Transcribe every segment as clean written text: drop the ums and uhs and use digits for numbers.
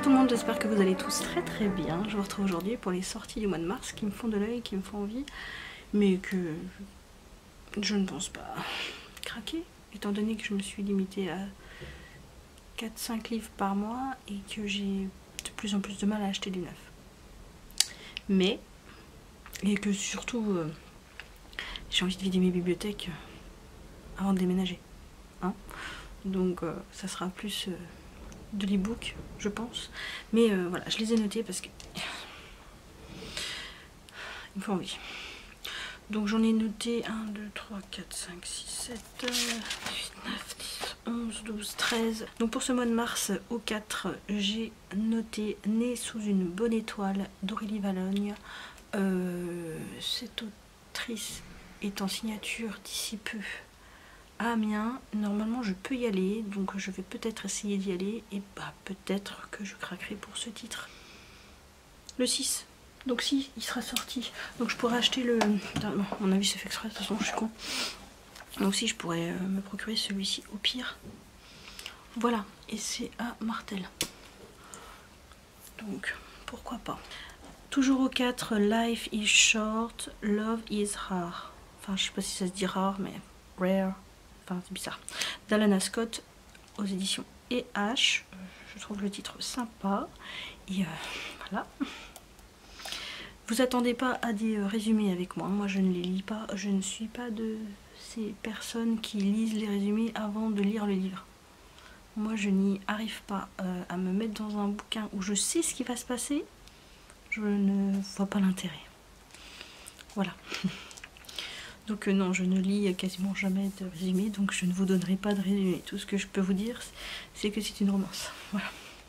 tout le monde, j'espère que vous allez tous très bien. Je vous retrouve aujourd'hui pour les sorties du mois de mars qui me font de l'œil, qui me font envie, mais que je ne pense pas craquer, étant donné que je me suis limitée à 4-5 livres par mois et que j'ai de plus en plus de mal à acheter du neuf. Mais, et que surtout, j'ai envie de vider mes bibliothèques avant de déménager. Hein, donc ça sera plus de l'e-book, je pense. Mais voilà, je les ai notés parce que il me faut envie. Donc j'en ai noté 1, 2, 3, 4, 5, 6, 7, 8, 9, 10, 11, 12, 13. Donc pour ce mois de mars, au 4, j'ai noté Né sous une bonne étoile d'Aurélie Valogne. Cette autrice est en signature d'ici peu à Amiens. Normalement je peux y aller, donc je vais peut-être essayer d'y aller et bah peut-être que je craquerai pour ce titre. Le 6. Donc si, il sera sorti. Donc je pourrais acheter le... Bon, à mon avis c'est fait exprès, de toute façon je suis con. Donc si, je pourrais me procurer celui-ci au pire. Voilà, et c'est à Martel. Donc pourquoi pas. Toujours au 4, Life is short, love is rare. Enfin je sais pas si ça se dit rare, mais rare. Enfin c'est bizarre. d'Alana Scott aux éditions E.H. Je trouve le titre sympa. Et voilà. Vous attendez pas à des résumés avec moi. Moi je ne les lis pas. Je ne suis pas de ces personnes qui lisent les résumés avant de lire le livre. Moi je n'y arrive pas à me mettre dans un bouquin où je sais ce qui va se passer. Je ne vois pas l'intérêt. Voilà. Donc non, je ne lis quasiment jamais de résumé, donc je ne vous donnerai pas de résumé. Tout ce que je peux vous dire, c'est que c'est une romance. Voilà.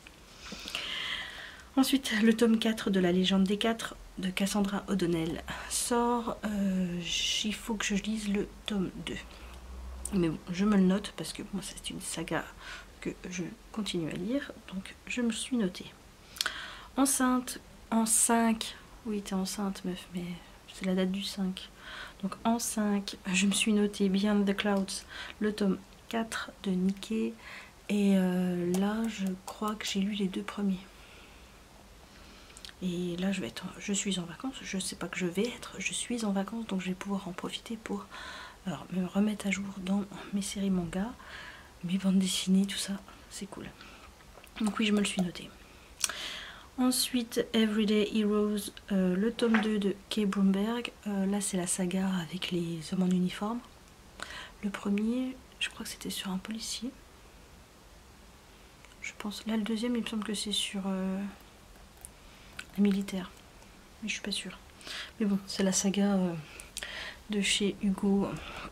Ensuite, le tome 4 de La Légende des 4 de Cassandra O'Donnell sort. Il faut que je lise le tome 2. Mais bon, je me le note parce que moi, c'est une saga que je continue à lire. Donc, je me suis notée. Enceinte, en 5. Oui, t'es enceinte, meuf, mais c'est la date du 5. Donc en 5, je me suis notée Beyond the Clouds, le tome 4 de Niké. Et là, je crois que j'ai lu les 2 premiers. Et là, je suis en vacances. Je sais pas que je vais être. Je suis en vacances, donc je vais pouvoir en profiter pour me remettre à jour dans mes séries manga, mes bandes dessinées, tout ça. C'est cool. Donc oui, je me le suis noté. Ensuite, Everyday Heroes, le tome 2 de Kay Bromberg. Là, c'est la saga avec les hommes en uniforme. Le premier, je crois que c'était sur un policier. Je pense. Là, le deuxième, il me semble que c'est sur un militaire. Mais je suis pas sûre. Mais bon, c'est la saga de chez Hugo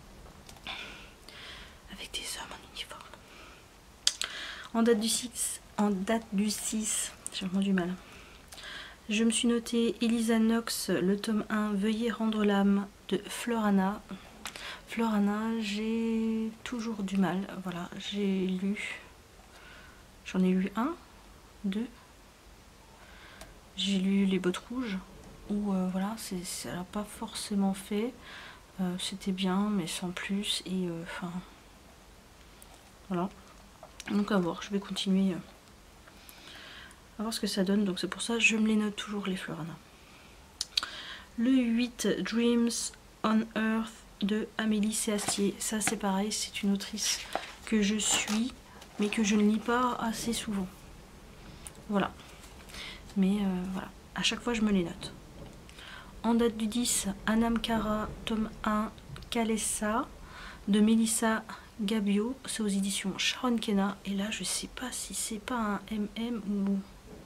avec des hommes en uniforme. En date du 6, j'ai vraiment du mal. Je me suis noté Elisa Knox, le tome 1, Veuillez rendre l'âme de Florana. Florana, j'ai toujours du mal. Voilà, j'ai lu. J'en ai lu 1, 2. J'ai lu Les Bottes Rouges, où voilà, ça n'a pas forcément fait. C'était bien, mais sans plus. Et enfin. Voilà. Donc à voir, je vais continuer. À voir ce que ça donne, donc c'est pour ça que je me les note toujours, les Florana. Le 8, Dreams on Earth de Amélie Séastier. Ça c'est pareil, c'est une autrice que je suis, mais que je ne lis pas assez souvent. Voilà. Mais voilà, à chaque fois je me les note. En date du 10, Anam Cara, tome 1, Kalessa de Mélissa Gabio. C'est aux éditions Sharon Kenna. Et là je sais pas si c'est pas un MM ou...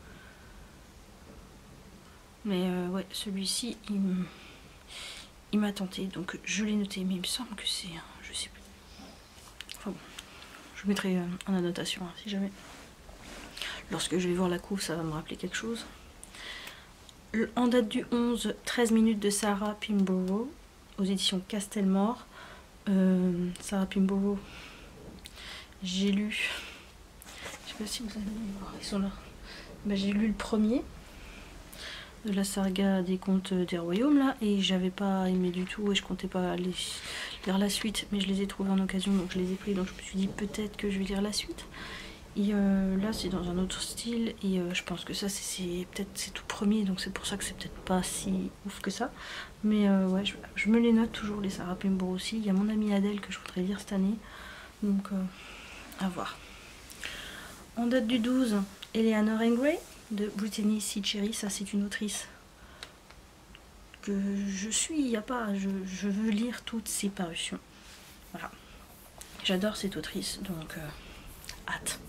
Mais ouais, celui-ci, il m'a tenté, donc je l'ai noté. Mais il me semble que c'est... je sais plus. Enfin bon, je mettrai en annotation, hein, si jamais. Lorsque je vais voir la couve, ça va me rappeler quelque chose. En date du 11, 13 minutes de Sarah Pinborough, aux éditions Castelmore. Sarah Pinborough, j'ai lu... Je sais pas si vous allez voir, ils sont là. Ben, j'ai lu le premier de la saga des contes des royaumes là, et j'avais pas aimé du tout et je comptais pas aller lire la suite, mais je les ai trouvés en occasion, donc je les ai pris, donc je me suis dit peut-être que je vais lire la suite. Et là c'est dans un autre style et je pense que ça c'est peut-être c'est tout premier, donc c'est pour ça que c'est peut-être pas si ouf que ça. Mais ouais, je me les note toujours les Sarah Pembroke aussi. Il y a mon amie Adèle que je voudrais lire cette année, donc à voir. En date du 12, Eleanor Ingray de Brittany C. Cherry. Ça c'est une autrice que je suis, il n'y a pas, je veux lire toutes ses parutions. Voilà, j'adore cette autrice, donc hâte.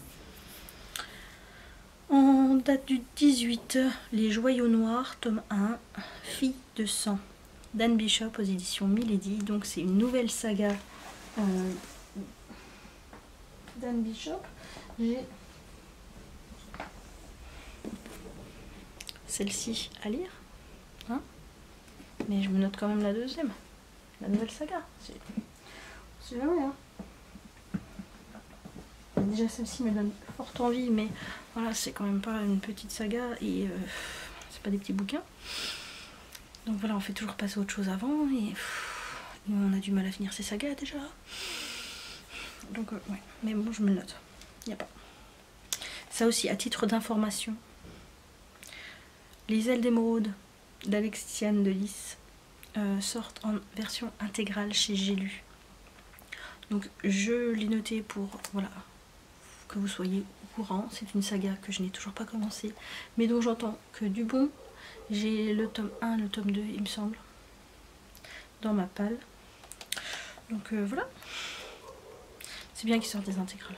En date du 18, Les Joyaux Noirs, tome 1, Fille de sang, d'Anne Bishop aux éditions Milady. Donc c'est une nouvelle saga d'Anne Bishop. J'ai celle-ci à lire, hein, mais je me note quand même la deuxième, la nouvelle saga. C'est jamais, hein. Déjà celle-ci me donne fort envie, mais voilà, c'est quand même pas une petite saga et c'est pas des petits bouquins. Donc voilà, on fait toujours passer autre chose avant et on a du mal à finir ces sagas déjà. Donc ouais, mais bon, je me le note. Il n'y a pas. Ça aussi, à titre d'information, Les ailes d'émeraude d'Alexiane de Lys sortent en version intégrale chez J'ai lu. Donc je l'ai noté pour voilà, que vous soyez au courant. C'est une saga que je n'ai toujours pas commencé, mais dont j'entends que du bon. J'ai le tome 1, le tome 2, il me semble, dans ma palle. Donc voilà. C'est bien qu'ils sortent des intégrales.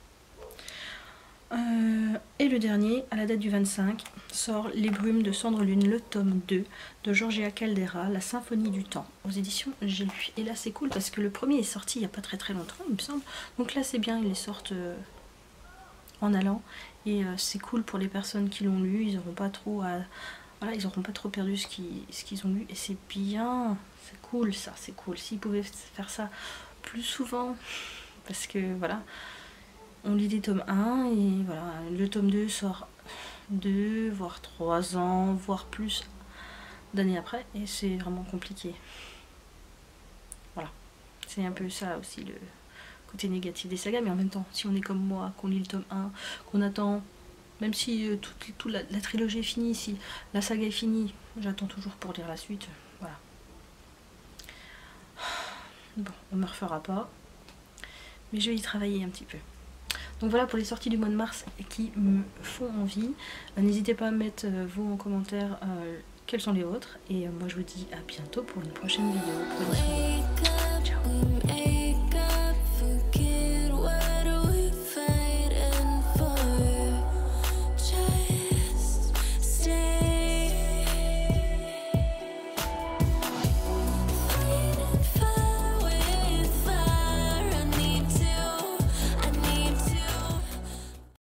Et le dernier, à la date du 25, sort Les Brumes de Cendre Lune, le tome 2 de Georgia Caldera, La Symphonie du Temps, aux éditions J'ai lu. Et là c'est cool parce que le premier est sorti il n'y a pas très longtemps, il me semble. Donc là c'est bien, ils les sortent en allant. Et c'est cool pour les personnes qui l'ont lu, ils n'auront pas trop à... Voilà, ils n'auront pas trop perdu ce qu'ils ont lu. Et c'est bien, c'est cool ça, c'est cool. S'ils pouvaient faire ça plus souvent, parce que voilà... On lit des tomes 1 et voilà, le tome 2 sort 2, voire 3 ans, voire plus d'années après, et c'est vraiment compliqué. Voilà, c'est un peu ça aussi le côté négatif des sagas, mais en même temps, si on est comme moi, qu'on lit le tome 1, qu'on attend, même si toute la trilogie est finie, si la saga est finie, j'attends toujours pour lire la suite, voilà. Bon, on me refera pas, mais je vais y travailler un petit peu. Donc voilà pour les sorties du mois de mars qui me font envie. N'hésitez pas à mettre vous en commentaire quelles sont les vôtres. Et moi je vous dis à bientôt pour une prochaine vidéo. Prenez soin de vous. Ciao.